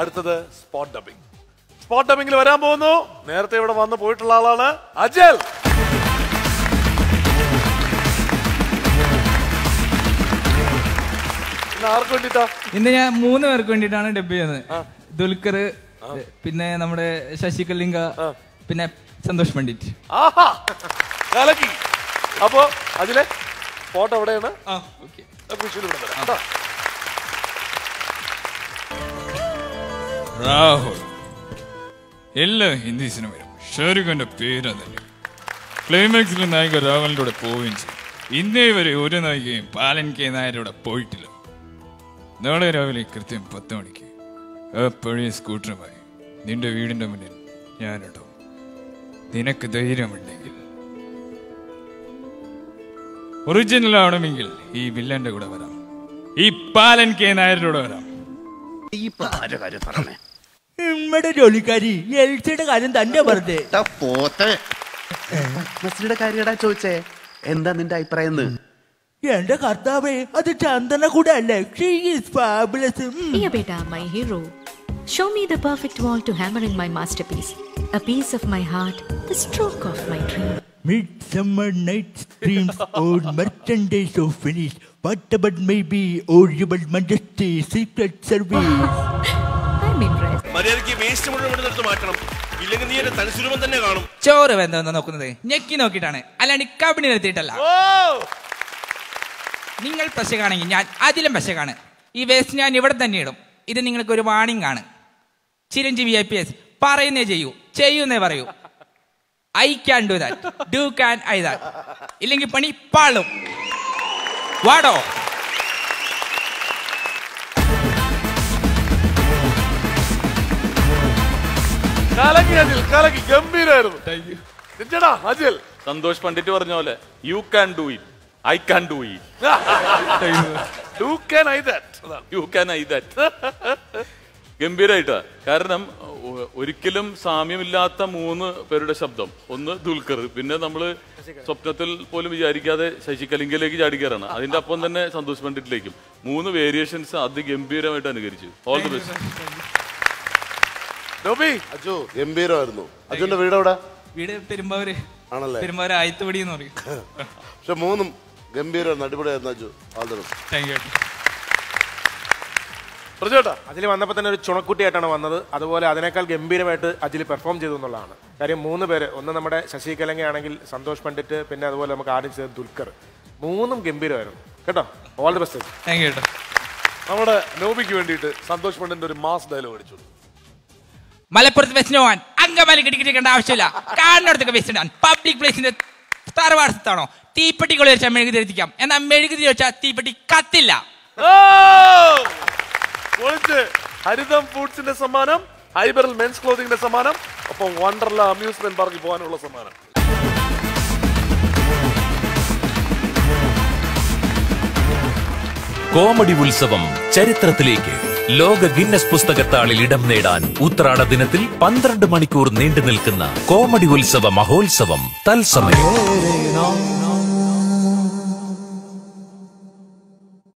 അടുത്തത് spot dubbing. Spot ഡബിംഗിൽ വരാൻ പോകുന്നു. നേരത്തെ ഇവിടെ വന്ന് പോയിട്ടുള്ള ആളാണ് അജൽ. ആർക്ക് വേണ്ടിട്ടാ? ഇന്ന് ഞാൻ 3 പേർക്ക് വേണ്ടിട്ടാണ് ഡബ് ചെയ്യുന്നത്. ദുൽഖർ, പിന്നെ നമ്മുടെ ശശി കലിംഗ, പിന്നെ സന്തോഷ് പണ്ഡിറ്റ്. അപ്പോ അതിലെ ഫോട്ടോ എവിടെയാണ്? രാഹുൽ എല്ലാ ഹിന്ദി സിനിമയിലും ഷാരൂഖിന്റെ പേര് തന്നെ. ക്ലൈമാക്സിൽ നായിക രാഹുലിന്റെ കൂടെ പോവുകയും ചെയ്യും. ഇന്നേ വരെ ഒരു നായികയും പാലൻ കെ നായരുടെ പോയിട്ടില്ല. നാളെ രാവിലെ കൃത്യം 10 മണിക്ക് ആ പഴയ സ്കൂട്ടറുമായി നിന്റെ വീടിന്റെ മുന്നിൽ ഞാനുണ്ടാവും. നിനക്ക് ധൈര്യമുണ്ടെങ്കിൽ, ഒറിജിനൽ ആവണമെങ്കിൽ ഈ വില്ലന്റെ കൂടെ വരാം, ഈ പാലൻ കെ നായരുടെ കൂടെ വരാം. നമ്മുടെ ജോലിക്കാരി എൽസിയുടെ കാര്യം തന്നെ വെറുതെ കാര്യടാ ചോദിച്ചേ. എന്താ നിന്റെ അഭിപ്രായം? എന്റെ കർത്താവേ, അത് ചന്ദന കൂടെ അല്ലേ? Yeah, beta, my hero. Show me the perfect wall to hammer in my masterpiece. A piece of my heart, the stroke of my dream. Midsummer night's dreams or merchandise of finish. Whatever may be, or your majesty, secret service. I'm impressed. മര്യാദയ്ക്ക് waste മുഴുവൻ എടുത്ത് മാറ്റണം, ഇല്ലെങ്കിൽ നീ എന്റെ തനിസ്വരൂപം തന്നെ കാണും. ചോറ് വെന്തോന്ന് നോക്കുന്നത് ഞെക്കി നോക്കിയിട്ടാണ്, അല്ലാണ്ട് കബിണി നിർത്തിയിട്ടല്ല. നിങ്ങൾ പശകാണെങ്കിൽ ഞാൻ അതിലും പശകാണ്. ഈ വേസ്റ്റ് ഞാൻ ഇവിടെ തന്നെ ഇടും. ഇത് നിങ്ങൾക്ക് ഒരു വാണിംഗ് ആണ്. ചിരഞ്ജീവി IPS പറയുന്നേ ചെയ്യൂ, ചെയ്യൂന്നേ പറയൂ. I can do that, do can I that. ഇല്ലെങ്കിൽ പണി പാളും. വാടോ. ഗംഭീരായിരുന്നു. സന്തോഷ് പണ്ഡിറ്റ് പറഞ്ഞ പോലെ you can do it, I can do it. ഗംഭീരായിട്ടാ. കാരണം ഒരിക്കലും സാമ്യമില്ലാത്ത 3 പേരുടെ ശബ്ദം. ഒന്ന് ദുൽഖർ, പിന്നെ നമ്മള് സ്വപ്നത്തിൽ പോലും വിചാരിക്കാതെ ശശി കലിംഗയിലേക്ക് ചാടിക്കാറാണ്. അതിന്റെ ഒപ്പം തന്നെ സന്തോഷ് പണ്ഡിറ്റിലേക്കും 3 വേരിയേഷൻസ് അതിഗംഭീരമായിട്ട് അനുകരിച്ചു. All the best. അജു ഗംഭീരമായിരുന്നു. അജുന്റെ വീട് എവിടെ? വീട് പെരുമ്പാവൂര് ആണല്ലേ? പെരുമ്പാവൂര് ആയത്തുപടി എന്ന് പറയും. പക്ഷെ 3 ഗംഭീരമായിരുന്നു, അടിപൊളിയായിരുന്നു Aju. All the best. Thank you. അതിൽ വന്നപ്പോൾ തന്നെ ഒരു ചുണക്കുട്ടിയായിട്ടാണ് വന്നത്. അതുപോലെ അതിനേക്കാൾ ഗംഭീരമായിട്ട് അജിൽ പെർഫോം ചെയ്തു എന്നുള്ളതാണ് കാര്യം. 3 പേര്, ഒന്ന് നമ്മുടെ ശശി കലങ്കയാണെങ്കിൽ സന്തോഷ് പണ്ഡിറ്റ്, പിന്നെ അതുപോലെ നമുക്ക് ആദ്യം ചെയ്ത ദുൽഖർ, 3 ഗംഭീരമായിരുന്നു കേട്ടോ. All the best. Thank you. നമ്മുടെ നോബിക്ക് വേണ്ടിയിട്ട് സന്തോഷ് പണ്ഡിറ്റിന്റെ ഒരു മാസ് ഡയലോഗ് അടിച്ചു. മലപ്പുറത്ത് വെച്ച് പോവാൻ അങ്കമാലി കിട്ടിക്കേണ്ട ആവശ്യമില്ല. കാണുന്നിടത്തൊക്കെ വെച്ചിട്ടാ. പബ്ലിക് പ്ലേസിന്റെ തറവാടത്താണോ തീപ്പെട്ടികൾ വെച്ചാൽ മെഴുകുതിരി എത്തിക്കാം. എന്നാൽ മെഴുകുതിരി വെച്ചാൽ തീപ്പെട്ടി കത്തില്ല. ഹരിതം ഫുഡ്സിന്റെ സമ്മാനം, ഹൈബറൽ മെൻസ് ക്ലോത്തിങ്ങിന്റെ സമ്മാനം, ഒപ്പം വണ്ടർല അമ്യൂസ്മെന്റ് പാർക്കിൽ പോകാനുള്ള സമ്മാനം. കോമഡി ഉത്സവം ചരിത്രത്തിലേക്ക്. ലോക ഗിന്നസ് പുസ്തകത്താളിൽ ഇടം നേടാൻ ഉത്രാട ദിനത്തിൽ 12 മണിക്കൂർ നീണ്ടു നിൽക്കുന്ന കോമഡി ഉത്സവ മഹോത്സവം തത്സമയം.